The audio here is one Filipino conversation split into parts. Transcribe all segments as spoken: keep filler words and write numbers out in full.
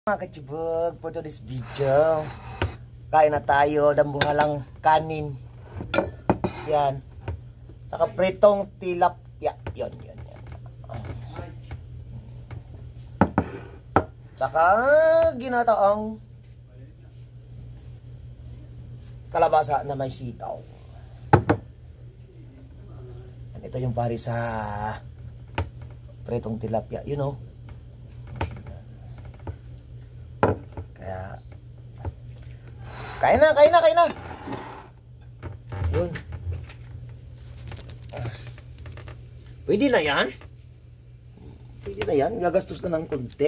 Mga kachibug, for today's video, kain na tayo ng buhalang kanin. Yan. Saka pritong tilapia. Yan, yan, yan. Saka ginataang kalabasa na may sitaw. Yan, ito yung pari sa pritong tilapia, you know. Kaya kain na, kain na, kain na. Yun. Pwede na yan. Pwede na yan. Gagastos na ng konti.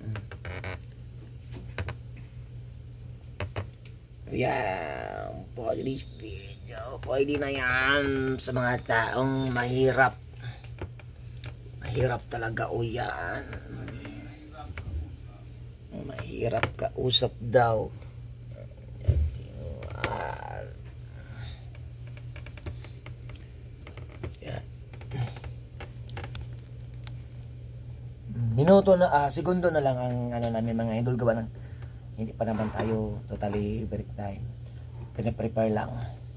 Yan. For this video, pwede na yan sa mga taong mahirap. Mahirap talaga o yan. Mahirap kausap daw. Yan. Minuto na, ah, segundo na lang ang ano namin mga idol, gawa ng hindi pa naman tayo totally break time. Pinaprepare lang.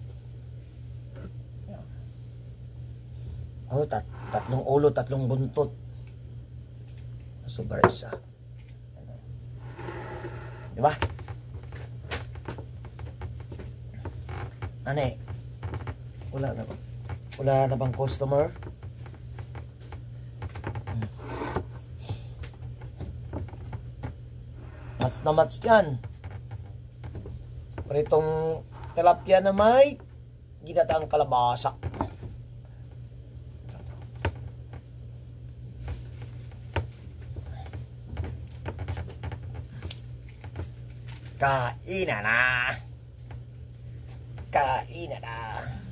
Yan. Oh, tat tatlong ulo, tatlong buntot. Super isa. Diba? Ano eh? Wala na ba? Wala na bang customer? Hmm. Mats na mats yan. Pritong tilapia na may ginataang kalabasa. Kain na na. Kain na na.